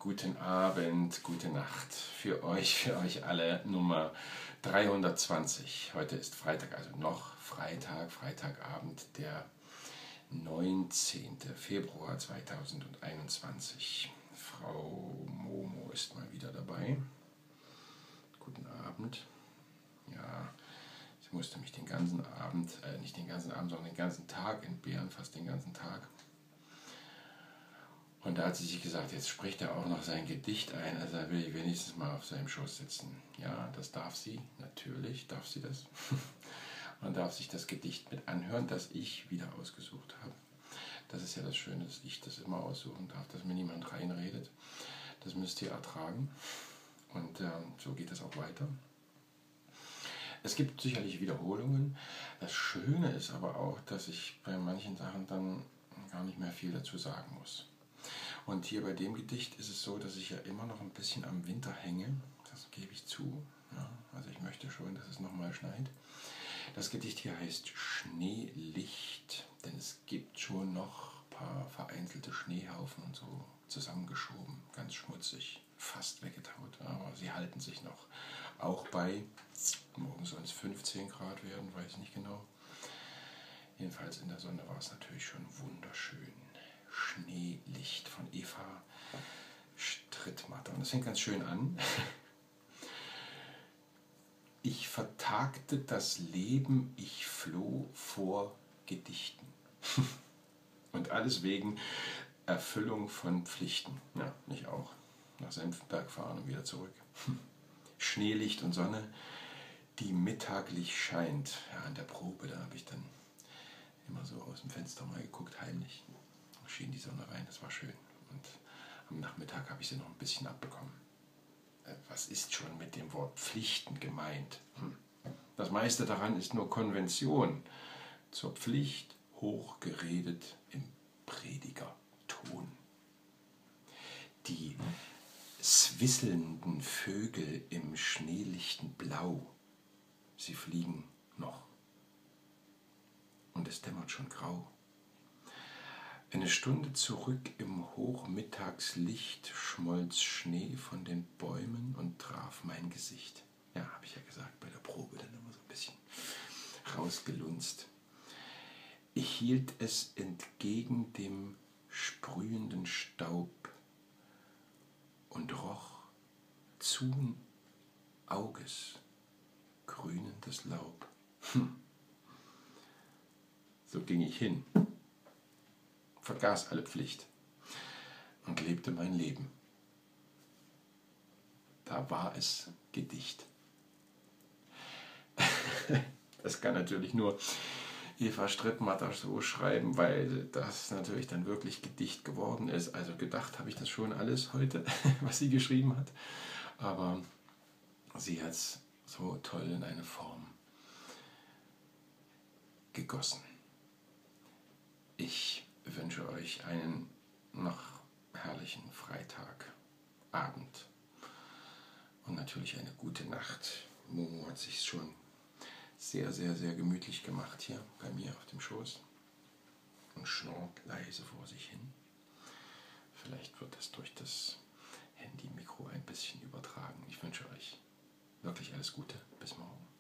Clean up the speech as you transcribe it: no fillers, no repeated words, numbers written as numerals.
Guten Abend, gute Nacht für euch alle, Nummer 320. Heute ist Freitag, also noch Freitagabend, der 19. Februar 2021. Frau Momo ist mal wieder dabei. Guten Abend. Ja, sie musste mich den ganzen Abend, nicht den ganzen Abend, sondern den ganzen Tag entbehren, fast den ganzen Tag. Und da hat sie sich gesagt, jetzt spricht er auch noch sein Gedicht ein, also er will wenigstens mal auf seinem Schoß sitzen. Ja, das darf sie, natürlich darf sie das. Man darf sich das Gedicht mit anhören, das ich wieder ausgesucht habe. Das ist ja das Schöne, dass ich das immer aussuchen darf, dass mir niemand reinredet. Das müsst ihr ertragen. Und so geht es auch weiter. Es gibt sicherlich Wiederholungen. Das Schöne ist aber auch, dass ich bei manchen Sachen dann gar nicht mehr viel dazu sagen muss. Und hier bei dem Gedicht ist es so, dass ich ja immer noch ein bisschen am Winter hänge. Das gebe ich zu. Ja, also ich möchte schon, dass es nochmal schneit. Das Gedicht hier heißt Schneelicht, denn es gibt schon noch ein paar vereinzelte Schneehaufen und so zusammengeschoben, ganz schmutzig, fast weggetaut, aber sie halten sich noch. Auch bei, morgen sollen es 15 Grad werden, weiß ich nicht genau. Jedenfalls in der Sonne war es natürlich schon wunderschön. Schneelicht von Eva Strittmatter. Und das fängt ganz schön an. Ich vertagte das Leben, ich floh vor Gedichten. Und alles wegen Erfüllung von Pflichten. Ja, ich auch. Nach Senftenberg fahren und wieder zurück. Schneelicht und Sonne, die mittaglich scheint. Ja, an der Probe, da habe ich dann immer so aus dem Fenster mal geguckt, heimlich. Da schien die Sonne rein, das war schön. Und am Nachmittag habe ich sie noch ein bisschen abbekommen. Was ist schon mit dem Wort Pflichten gemeint? Das meiste daran ist nur Konvention. Zur Pflicht hochgeredet im Predigerton. Die swisselnden Vögel im schneelichten Blau, sie fliegen noch. Und es dämmert schon grau. Eine Stunde zurück im Hochmittagslicht schmolz Schnee von den Bäumen und traf mein Gesicht. Ja, habe ich ja gesagt, bei der Probe dann immer so ein bisschen rausgelunzt. Ich hielt es entgegen dem sprühenden Staub und roch zu'n Auges grünendes Laub. So ging ich hin, vergaß alle Pflicht und lebte mein Leben. Da war es Gedicht. Das kann natürlich nur Eva Strittmatter so schreiben, weil das natürlich dann wirklich Gedicht geworden ist. Also gedacht habe ich das schon alles heute, was sie geschrieben hat. Aber sie hat es so toll in eine Form gegossen. Ich wünsche euch einen noch herrlichen Freitagabend und natürlich eine gute Nacht. Momo hat sich schon sehr, sehr, sehr gemütlich gemacht hier bei mir auf dem Schoß und schnurrt leise vor sich hin. Vielleicht wird das durch das Handy-Mikro ein bisschen übertragen. Ich wünsche euch wirklich alles Gute. Bis morgen.